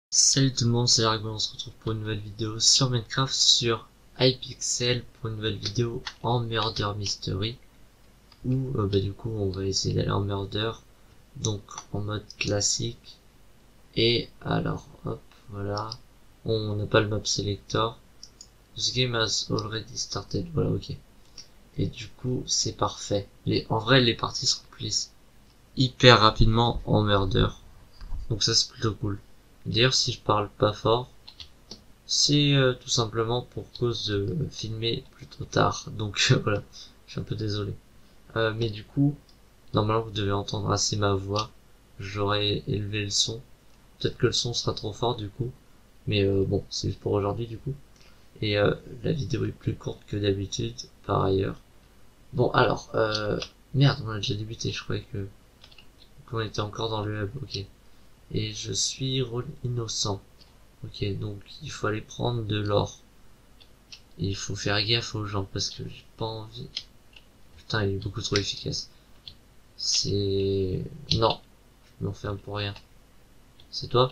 Salut tout le monde, c'est Largo, on se retrouve pour une nouvelle vidéo sur Minecraft sur Hypixel pour une nouvelle vidéo en Murder Mystery où du coup on va essayer d'aller en Murder, donc en mode classique. Et alors hop, voilà, on n'a pas le map selector. This game has already started, voilà, ok. Et du coup c'est parfait. En vrai les parties se remplissent hyper rapidement en Murder, donc ça c'est plutôt cool. D'ailleurs si je parle pas fort, c'est tout simplement pour cause de filmer plutôt tard. Donc voilà, je suis un peu désolé. Mais du coup, normalement vous devez entendre assez ma voix. J'aurais élevé le son. Peut-être que le son sera trop fort du coup. Mais bon, c'est juste pour aujourd'hui du coup. Et la vidéo est plus courte que d'habitude, par ailleurs. Bon alors, merde, on a déjà débuté, je croyais qu'on était encore dans le hub, ok. Et je suis innocent. Ok, donc il faut aller prendre de l'or. Il faut faire gaffe aux gens parce que j'ai pas envie. Putain, il est beaucoup trop efficace. C'est... Non, je m'enferme pour rien. C'est toi?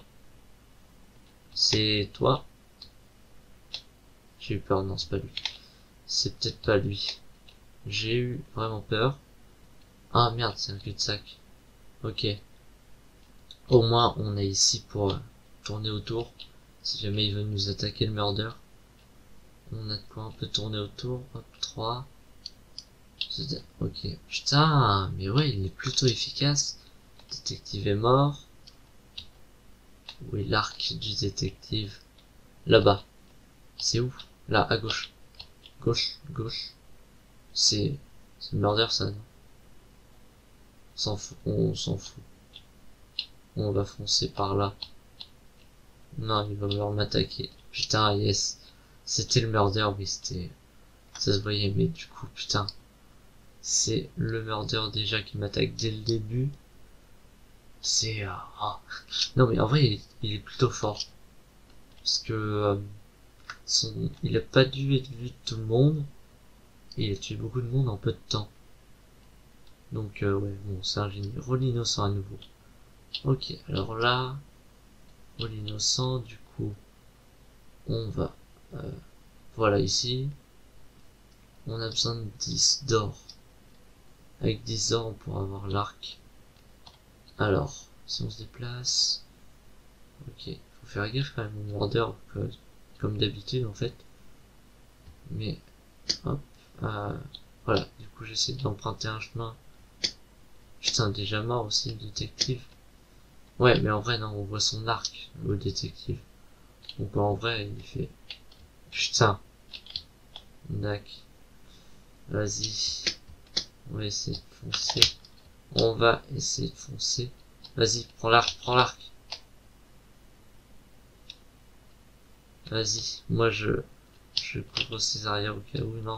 C'est toi? J'ai eu peur, non, c'est pas lui. C'est peut-être pas lui. J'ai eu vraiment peur. Ah merde, c'est un cul-de-sac. Ok. Au moins, on est ici pour tourner autour. Si jamais il veut nous attaquer le murder. On a de quoi un peu tourner autour. Hop, 3. Ok. Putain, mais ouais, il est plutôt efficace. Détective est mort. Où est l'arc du détective? Là-bas. C'est où? Là, à gauche. Gauche, gauche. C'est le murder, ça, non? On s'en fout. On va foncer par là. Non, il va vouloir m'attaquer. Putain, yes. C'était le murder, oui, c'était... Ça se voyait, mais du coup, putain. C'est le murder déjà qui m'attaque dès le début. C'est... ah. Non, mais en vrai, il est plutôt fort. Parce que... il a pas dû être vu de tout le monde. Et il a tué beaucoup de monde en peu de temps. Donc ouais, bon, c'est un génie. Rôle innocent à nouveau. Ok, alors là, rôle innocent, du coup, on va... voilà, ici, on a besoin de 10 d'or. Avec 10 d'or, on pourra avoir l'arc. Alors, si on se déplace... Ok, faut faire gaffe quand même au murder, comme d'habitude en fait. Mais, hop, voilà, du coup j'essaie d'emprunter un chemin. Putain, déjà mort aussi le détective. Ouais, mais en vrai, non, on voit son arc, au détective. Donc en vrai, il fait... Putain. Dac. Vas-y. On va essayer de foncer. On va essayer de foncer. Vas-y, prends l'arc, prends l'arc. Vas-y. Moi, je couvre ses arrières au cas où, non.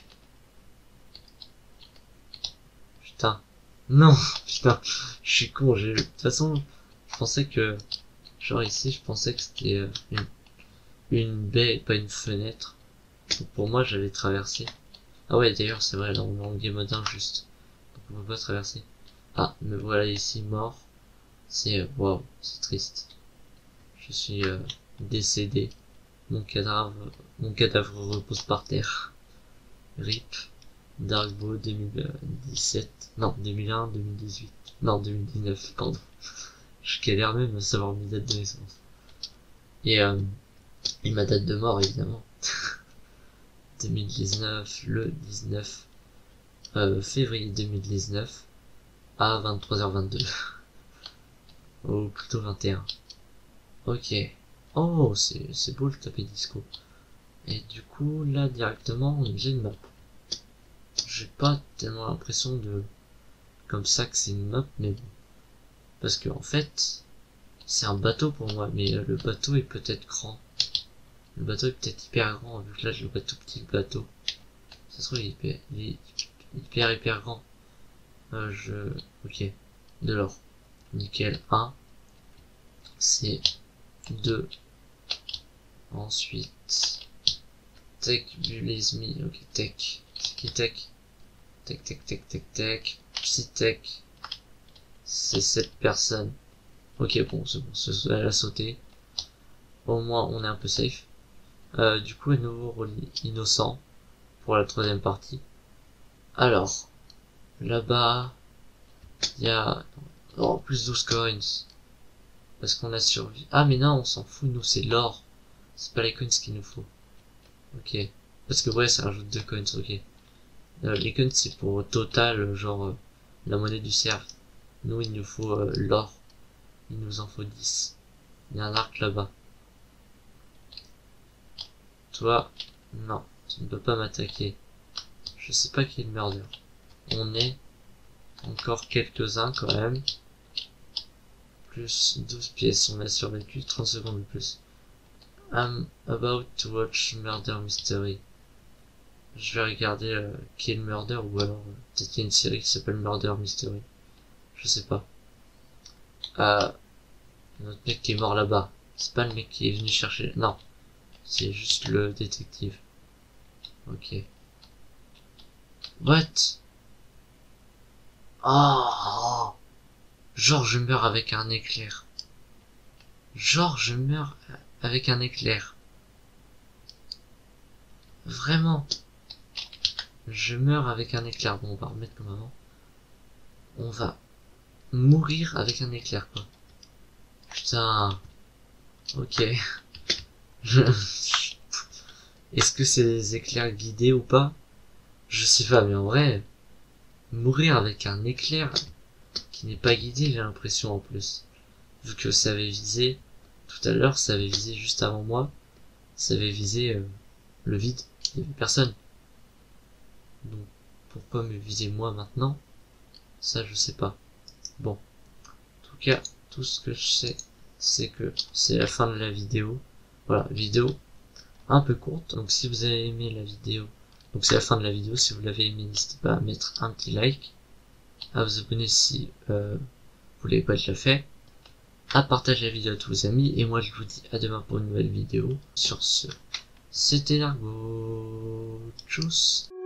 Putain. Non, putain. Je suis con, de toute façon, je pensais que... Genre ici, je pensais que c'était une baie et pas une fenêtre. Donc pour moi, j'allais traverser. Ah ouais, d'ailleurs, c'est vrai, là, on est en game mode injuste. Donc on peut pas traverser. Ah, me voilà ici mort. C'est, waouh, c'est triste. Je suis décédé. Mon cadavre, mon cadavre repose par terre. RIP. Darkbo 2017. Non, 2001, 2018. Non, 2019, pardon. Je galère même à savoir mes dates de naissance. Et ma date de mort, évidemment. 2019, le 19 février 2019 à 23h22. Ou plutôt 21. Ok. Oh, c'est beau le tapis disco. Et du coup, là, directement, j'ai une map. J'ai pas tellement l'impression de... Comme ça que c'est une map, mais bon. Parce que, en fait, c'est un bateau pour moi, mais le bateau est peut-être grand. Le bateau est peut-être hyper grand, vu que là, je le vois tout petit, le bateau. Ça se trouve, il est hyper grand. Ok. De l'or. Nickel. 1. C'est 2. Ensuite... Tech, Bulismi, ok, tech. C'est qui tech? Tech. Psytech. C'est cette personne. Ok, bon, c'est bon, elle a sauté. Au moins on est un peu safe. Du coup, à nouveau rôle innocent pour la troisième partie. Alors, là-bas, il y a plus 12 coins. Parce qu'on a survécu. Ah mais non, on s'en fout, nous c'est l'or. C'est pas les coins qu'il nous faut. Ok. Parce que ouais, ça rajoute 2 coins, ok. Les coins c'est pour total, genre la monnaie du cerf. Nous il nous faut l'or. Il nous en faut 10. Il y a un arc là-bas. Toi, non, tu ne peux pas m'attaquer. Je sais pas qui est le murder. On est encore quelques-uns quand même. Plus 12 pièces, on a survécu 30 secondes de plus. I'm about to watch Murder Mystery. Je vais regarder qui est le murder, ou alors peut-être qu'il y a une série qui s'appelle Murder Mystery. Je sais pas. Notre mec qui est mort là-bas. C'est pas le mec qui est venu chercher. Non. C'est juste le détective. Ok. What? Oh! Genre je meurs avec un éclair. Genre je meurs avec un éclair. Vraiment. Je meurs avec un éclair. Bon, on va remettre comme avant. On va mourir avec un éclair, quoi. Putain. Ok. Est-ce que c'est des éclairs guidés ou pas? Je sais pas, mais en vrai, mourir avec un éclair qui n'est pas guidé, j'ai l'impression en plus. Vu que ça avait visé, tout à l'heure, ça avait visé juste avant moi, ça avait visé le vide, il n'y avait personne. Donc, pourquoi me viser moi maintenant? Ça, je sais pas. Bon. En tout cas, tout ce que je sais, c'est que c'est la fin de la vidéo. Voilà, vidéo un peu courte. Donc si vous avez aimé la vidéo, donc c'est la fin de la vidéo. Si vous l'avez aimé, n'hésitez pas à mettre un petit like, à vous abonner si vous l'avez pas déjà fait, à partager la vidéo à tous vos amis. Et moi je vous dis à demain pour une nouvelle vidéo. Sur ce, c'était Largo. Tchuss.